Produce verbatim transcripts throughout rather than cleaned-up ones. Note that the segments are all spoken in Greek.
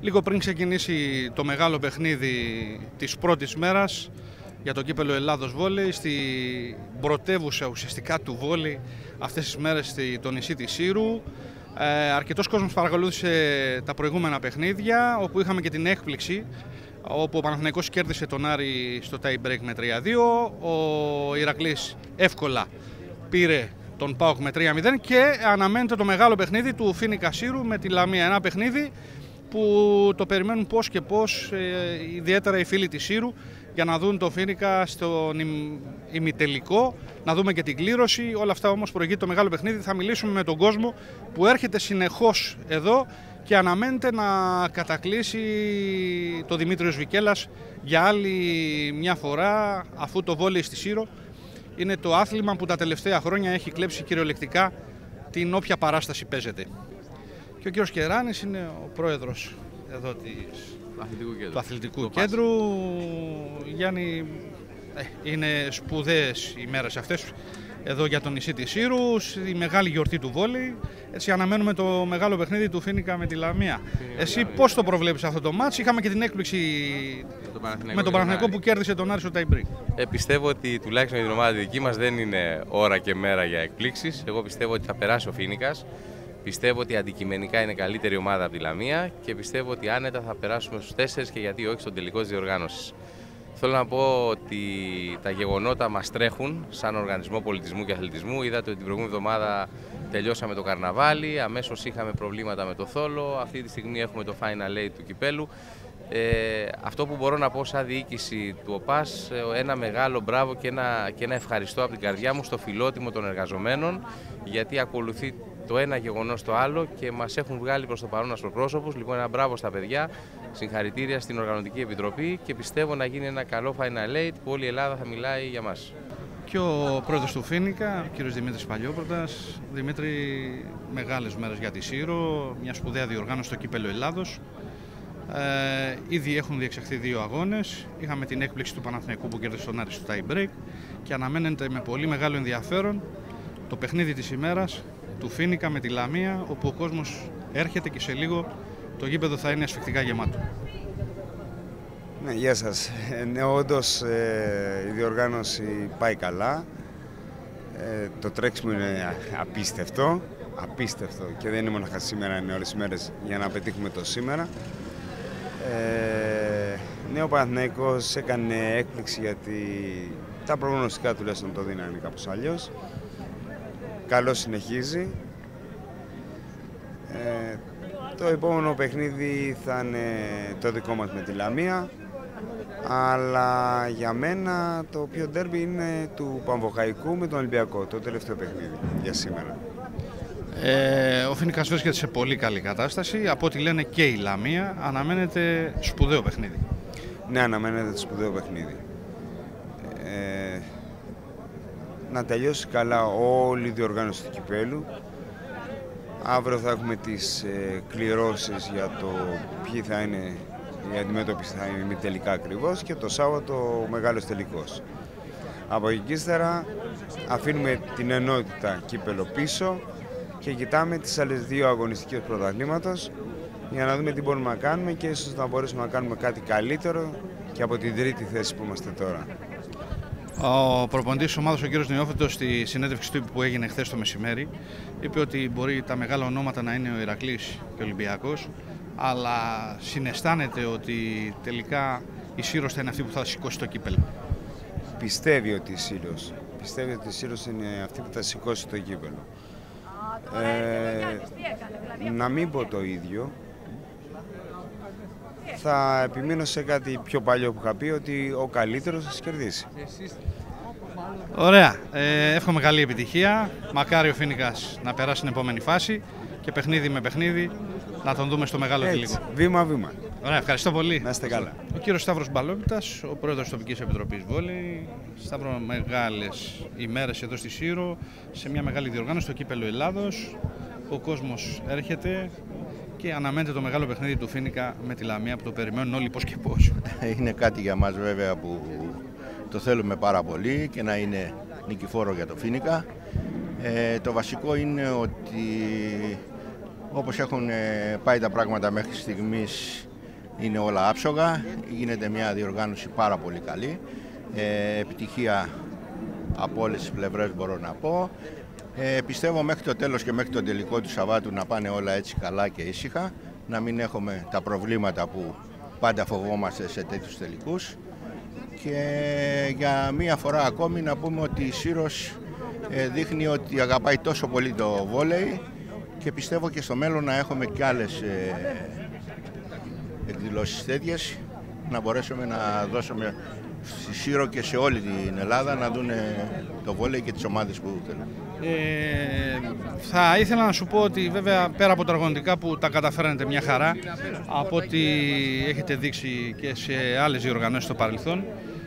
Λίγο πριν ξεκινήσει το μεγάλο παιχνίδι της πρώτης μέρας για το κύπελλο Ελλάδος Βόλεϊ, στην πρωτεύουσα ουσιαστικά του βόλεϊ αυτές τις μέρες στο νησί της Σύρου. Ε, αρκετός κόσμος παρακολούθησε τα προηγούμενα παιχνίδια, όπου είχαμε και την έκπληξη, όπου ο Παναθηναϊκός κέρδισε τον Άρη στο tie break με τρία δύο, ο Ηρακλής εύκολα πήρε τον ΠΑΟΚ με τρία μηδέν και αναμένεται το μεγάλο παιχνίδι του Φοίνικα Σύρου με τη Λαμία. Ένα παιχνίδι που το περιμένουν πώς και πώς, ε, ιδιαίτερα οι φίλοι της Σύρου, για να δουν το Φοίνικα στον ημιτελικό, να δούμε και την κλήρωση. Όλα αυτά όμως προηγείται το μεγάλο παιχνίδι. Θα μιλήσουμε με τον κόσμο που έρχεται συνεχώς εδώ και αναμένεται να κατακλείσει το Δημήτριος Βικέλας για άλλη μια φορά, αφού το βόλεϊ στη Σύρο είναι το άθλημα που τα τελευταία χρόνια έχει κλέψει κυριολεκτικά την όποια παράσταση παίζεται. Και ο κύριος Κεράνης είναι ο πρόεδρος εδώ της, αθλητικού κέντρου. του αθλητικού κέντρου. Γιάννη, ε, είναι σπουδαίες οι μέρες αυτές εδώ για το νησί της Σύρου, η μεγάλη γιορτή του βόλεϊ. Έτσι αναμένουμε το μεγάλο παιχνίδι του Φοίνικα με τη Λαμία. Εσύ πώς το προβλέπεις αυτό το μάτς? Είχαμε και την έκπληξη με τον Παναθηναϊκό που κέρδισε τον Άρη στο tie break. Ε, πιστεύω ότι τουλάχιστον για την ομάδα δική μας δεν είναι ώρα και μέρα για εκπλήξεις. Εγώ πιστεύω ότι θα περάσει ο Φοίνικας. Πιστεύω ότι αντικειμενικά είναι καλύτερη ομάδα από τη Λαμία και πιστεύω ότι άνετα θα περάσουμε στους τέσσερις και γιατί όχι στον τελικό της διοργάνωσης. Θέλω να πω ότι τα γεγονότα μας τρέχουν σαν οργανισμό πολιτισμού και αθλητισμού. Είδατε ότι την προηγούμενη εβδομάδα τελειώσαμε το καρναβάλι, αμέσως είχαμε προβλήματα με το θόλο, αυτή τη στιγμή έχουμε το Final Eight του κυπέλου. Ε, αυτό που μπορώ να πω σαν διοίκηση του ΟΠΑΣ, ένα μεγάλο μπράβο και ένα, και ένα ευχαριστώ από την καρδιά μου στο φιλότιμο των εργαζομένων, γιατί ακολουθεί το ένα γεγονός το άλλο και μας έχουν βγάλει προς το παρόν ασπροπρόσωπους. Λοιπόν, ένα μπράβο στα παιδιά, συγχαρητήρια στην Οργανωτική Επιτροπή και πιστεύω να γίνει ένα καλό Final Eight που όλη η Ελλάδα θα μιλάει για μας. Και ο πρόεδρος του Φοίνικα, ο κύριος Δημήτρης Παλιόπρωτας. Δημήτρη, μεγάλες μέρες για τη Σύρο, μια σπουδαία διοργάνωση στο κύπελλο Ελλάδος. Ε, ήδη έχουν διεξαχθεί δύο αγώνες. Είχαμε την έκπληξη του Παναθηναϊκού που κέρδισε τον Άρη στο tie break και αναμένεται με πολύ μεγάλο ενδιαφέρον το παιχνίδι της ημέρας του Φοίνικα με τη Λαμία, όπου ο κόσμος έρχεται και σε λίγο το γήπεδο θα είναι ασφικτικά γεμάτο. Ναι, γεια σας. Ε, ναι, όντως ε, η διοργάνωση πάει καλά. Ε, το τρέξιμο είναι απίστευτο. Απίστευτο και δεν είναι μόνο σήμερα, είναι όλες τις μέρες για να πετύχουμε το σήμερα. Ε, ναι, ο Παναθηναϊκός έκανε έκπληξη γιατί τα προγνωστικά τουλάχιστον το δίνανε κάπως αλλιώς. Καλώς συνεχίζει. Ε, το επόμενο παιχνίδι θα είναι το δικό μας με τη Λαμία, αλλά για μένα το πιο ντέρμπι είναι του Παμβοκαϊκού με τον Ολυμπιακό, το τελευταίο παιχνίδι για σήμερα. Ε, ο Φοίνικας βρίσκεται σε πολύ καλή κατάσταση, από ό,τι λένε και η Λαμία. Αναμένεται σπουδαίο παιχνίδι. Ναι, αναμένεται σπουδαίο παιχνίδι. Ε, να τελειώσει καλά όλη η διοργάνωση του κυπέλου. Αύριο θα έχουμε τις ε, κληρώσεις για το ποιοι θα είναι, η αντιμέτωπιση θα είναι τελικά ακριβώς και το Σάββατο ο μεγάλος τελικός. Από εκεί και ύστερα αφήνουμε την ενότητα κύπελο πίσω και κοιτάμε τις άλλες δύο αγωνιστικές πρωταθλήματος για να δούμε τι μπορούμε να κάνουμε και ίσως να μπορέσουμε να κάνουμε κάτι καλύτερο και από την τρίτη θέση που είμαστε τώρα. Ο προπονητής της ομάδας, ο κύριος Νεόφυτος, στη συνέντευξη του που έγινε χθες το μεσημέρι, είπε ότι μπορεί τα μεγάλα ονόματα να είναι ο Ηρακλής και ο Ολυμπιακός, αλλά συναισθάνεται ότι τελικά η Σύρος θα είναι αυτή που θα σηκώσει το κύπελλο. Πιστεύει ότι η Σύρος, πιστεύει ότι η Σύρος είναι αυτή που θα σηκώσει το κύπελλο. Ε, να μην πω το ίδιο, θα επιμείνω σε κάτι πιο παλιό που είχα πει, ότι ο καλύτερος θα κερδίσει. Ωραία. Ε, εύχομαι καλή επιτυχία. Μακάρι ο Φοίνικας να περάσει στην επόμενη φάση και παιχνίδι με παιχνίδι να τον δούμε στο μεγάλο τελικό. Βήμα-βήμα. Ωραία, ευχαριστώ πολύ. Να είστε καλά. Ο κύριος Σταύρος Μπαλόπιτας, ο πρόεδρος της Τοπικής Επιτροπής Βόλεϊ. Σταύρο, μεγάλες ημέρες εδώ στη Σύρο, σε μια μεγάλη διοργάνωση στο κύπελλο Ελλάδος. Ο κόσμος έρχεται και αναμένεται το μεγάλο παιχνίδι του Φοίνικα με τη Λαμία που το περιμένουν όλοι πώς και πώς. Είναι κάτι για μας βέβαια που το θέλουμε πάρα πολύ και να είναι νικηφόρο για το Φοίνικα. Ε, το βασικό είναι ότι όπως έχουν πάει τα πράγματα μέχρι στιγμής είναι όλα άψογα, γίνεται μια διοργάνωση πάρα πολύ καλή, ε, επιτυχία από όλες τις πλευρές μπορώ να πω. Ε, πιστεύω μέχρι το τέλος και μέχρι το τελικό του Σαββάτου να πάνε όλα έτσι καλά και ήσυχα, να μην έχουμε τα προβλήματα που πάντα φοβόμαστε σε τέτοιους τελικούς. Και για μία φορά ακόμη να πούμε ότι η Σύρος ε, δείχνει ότι αγαπάει τόσο πολύ το βόλεϊ και πιστεύω και στο μέλλον να έχουμε και άλλες ε, εκδηλώσεις τέτοιες, να μπορέσουμε να δώσουμε στη Σύρο και σε όλη την Ελλάδα να δουν το βόλεϊ και τις ομάδες που θέλουν. Ε, θα ήθελα να σου πω ότι βέβαια πέρα από τα οργανωτικά που τα καταφέρνετε μια χαρά, από ό,τι έχετε δείξει και σε άλλες διοργανώσεις στο παρελθόν,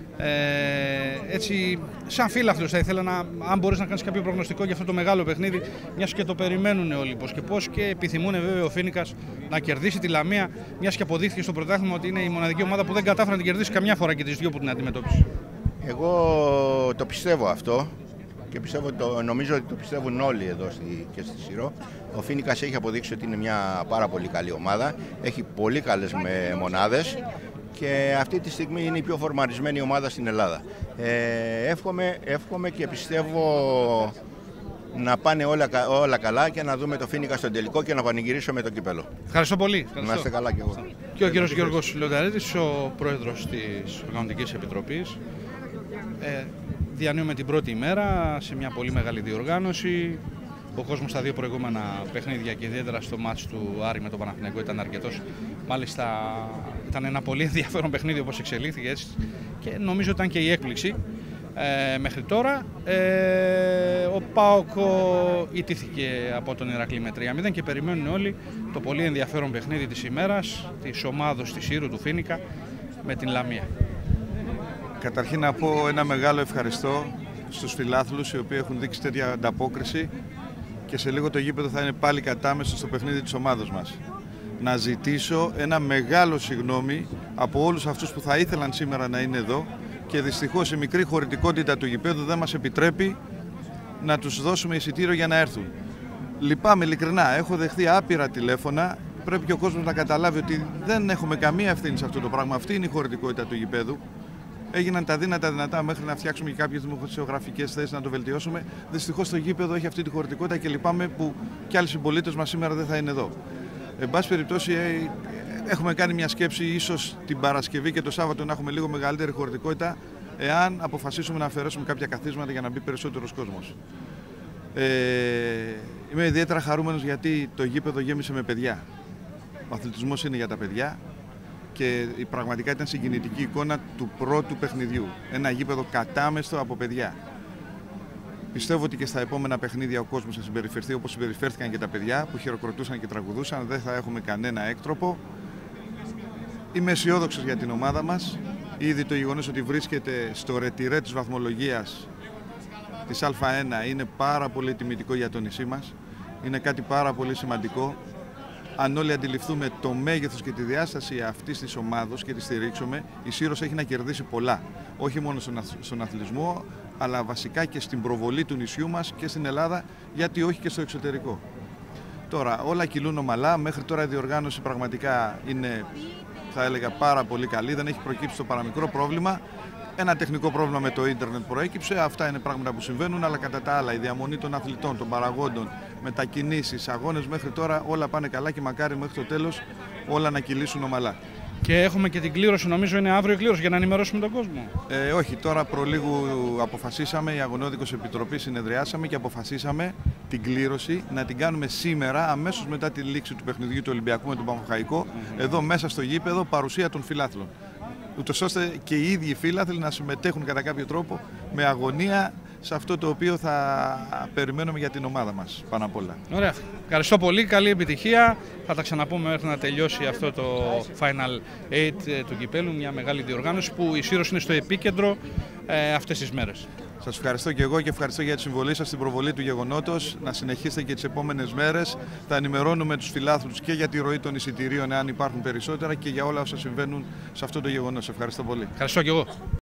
Ε, έτσι, σαν φίλαθλος θα ήθελα να, αν μπορείς να κάνεις κάποιο προγνωστικό για αυτό το μεγάλο παιχνίδι, μιας και το περιμένουν όλοι πώς και πώς και επιθυμούν βέβαια ο Φοίνικας να κερδίσει τη Λαμία, μιας και αποδείχθηκε στο πρωτάθλημα ότι είναι η μοναδική ομάδα που δεν κατάφερε να την κερδίσει καμιά φορά και τις δυο που την αντιμετώπισε. Εγώ το πιστεύω αυτό και πιστεύω, το, νομίζω ότι το πιστεύουν όλοι εδώ στη, και στη Σύρο. Ο Φοίνικας έχει αποδείξει ότι είναι μια πάρα πολύ καλή ομάδα, έχει πολύ καλές με μονάδες και αυτή τη στιγμή είναι η πιο φορμαρισμένη ομάδα στην Ελλάδα. Ε, εύχομαι, εύχομαι και πιστεύω να πάνε όλα, όλα καλά και να δούμε το Φοίνικα στον τελικό και να πανηγυρίσουμε το κύπελο. Ευχαριστώ πολύ. Ευχαριστώ. Να είστε καλά κι εγώ. Και ο κύριος Γιώργος Λεονταρίτης, ο πρόεδρος της Οργανωτικής Επιτροπής. Ε, διανύουμε την πρώτη ημέρα σε μια πολύ μεγάλη διοργάνωση. Ο κόσμος στα δύο προηγούμενα παιχνίδια και ιδιαίτερα στο μάτς του Άρη με τον Παναθηναϊκό ήταν αρκετός. Μάλιστα ήταν ένα πολύ ενδιαφέρον παιχνίδι όπως εξελίχθηκε έτσι, και νομίζω ήταν και η έκπληξη ε, μέχρι τώρα. Ε, ο ΠΑΟΚ ιτήθηκε από τον Ηρακλή με τρία μηδέν και περιμένουν όλοι το πολύ ενδιαφέρον παιχνίδι της ημέρας της ομάδος της Σύρου του Φοίνικα με την Λαμία. Καταρχήν να πω ένα μεγάλο ευχαριστώ στους φιλάθλους οι οποίοι έχουν δείξει τέτοια ανταπόκριση και σε λίγο το γήπεδο θα είναι πάλι κατάμεσο στο παιχνίδι της ομάδας μας. Να ζητήσω ένα μεγάλο συγγνώμη από όλους αυτούς που θα ήθελαν σήμερα να είναι εδώ και δυστυχώς η μικρή χωρητικότητα του γηπέδου δεν μας επιτρέπει να τους δώσουμε εισιτήριο για να έρθουν. Λυπάμαι ειλικρινά, έχω δεχθεί άπειρα τηλέφωνα, πρέπει και ο κόσμος να καταλάβει ότι δεν έχουμε καμία ευθύνη σε αυτό το πράγμα, αυτή είναι η χωρητικότητα του γηπέδου. Έγιναν τα δύνατα δυνατά μέχρι να φτιάξουμε και κάποιες δημοσιογραφικές θέσεις να το βελτιώσουμε. Δυστυχώς το γήπεδο έχει αυτή τη χωρητικότητα και λυπάμαι που κι άλλοι συμπολίτες μας σήμερα δεν θα είναι εδώ. Εν πάση περιπτώσει, έχουμε κάνει μια σκέψη, ίσως την Παρασκευή και το Σάββατο να έχουμε λίγο μεγαλύτερη χωρητικότητα, εάν αποφασίσουμε να αφαιρέσουμε κάποια καθίσματα για να μπει περισσότερος κόσμος. Ε, είμαι ιδιαίτερα χαρούμενος γιατί το γήπεδο γέμισε με παιδιά. Ο αθλητισμός είναι για τα παιδιά. Και η πραγματικά ήταν συγκινητική εικόνα του πρώτου παιχνιδιού. Ένα γήπεδο κατάμεστο από παιδιά. Πιστεύω ότι και στα επόμενα παιχνίδια ο κόσμος θα συμπεριφερθεί όπως συμπεριφέρθηκαν και τα παιδιά που χειροκροτούσαν και τραγουδούσαν. Δεν θα έχουμε κανένα έκτροπο. Είμαι αισιόδοξος για την ομάδα μας. Ήδη το γεγονός ότι βρίσκεται στο ρετυρέ της βαθμολογίας της Α ένα είναι πάρα πολύ τιμητικό για το νησί μας. Είναι κάτι πάρα πολύ σημαντικό. Αν όλοι αντιληφθούμε το μέγεθος και τη διάσταση αυτής της ομάδος και τη στηρίξουμε, η Σύρος έχει να κερδίσει πολλά. Όχι μόνο στον αθλητισμό, αλλά βασικά και στην προβολή του νησιού μας και στην Ελλάδα, γιατί όχι και στο εξωτερικό. Τώρα, όλα κυλούν ομαλά. Μέχρι τώρα η διοργάνωση πραγματικά είναι, θα έλεγα, πάρα πολύ καλή. Δεν έχει προκύψει το παραμικρό πρόβλημα. Ένα τεχνικό πρόβλημα με το ίντερνετ προέκυψε. Αυτά είναι πράγματα που συμβαίνουν, αλλά κατά τα άλλα η διαμονή των αθλητών, των παραγόντων, μετακινήσεις, αγώνες μέχρι τώρα όλα πάνε καλά και μακάρι μέχρι το τέλος όλα να κυλήσουν ομαλά. Και έχουμε και την κλήρωση, νομίζω είναι αύριο η κλήρωση για να ενημερώσουμε τον κόσμο. Ε, όχι, τώρα προλίγου αποφασίσαμε, η Αγωνιώδικος Επιτροπή συνεδριάσαμε και αποφασίσαμε την κλήρωση να την κάνουμε σήμερα, αμέσως μετά τη λήξη του παιχνιδιού του Ολυμπιακού με τον Παναχαϊκό, mm-hmm. εδώ μέσα στο γήπεδο, παρουσία των φιλάθλων. Ούτως ώστε και οι ίδιοι οι φίλαθλοι να συμμετέχουν κατά κάποιο τρόπο με αγωνία σε αυτό το οποίο θα περιμένουμε για την ομάδα μας πάνω απ' όλα. Ωραία. Ευχαριστώ πολύ. Καλή επιτυχία. Θα τα ξαναπούμε μέχρι να τελειώσει αυτό το Final οκτώ του κυπέλου. Μια μεγάλη διοργάνωση που η Σύρος είναι στο επίκεντρο ε, αυτές τις μέρες. Σας ευχαριστώ και εγώ και ευχαριστώ για τη συμβολή σας στην προβολή του γεγονότος. Να συνεχίσετε και τις επόμενες μέρες. Θα ενημερώνουμε τους φιλάθλους και για τη ροή των εισιτηρίων, εάν υπάρχουν περισσότερα, και για όλα όσα συμβαίνουν σε αυτό το γεγονός. Ευχαριστώ πολύ. Ευχαριστώ και εγώ.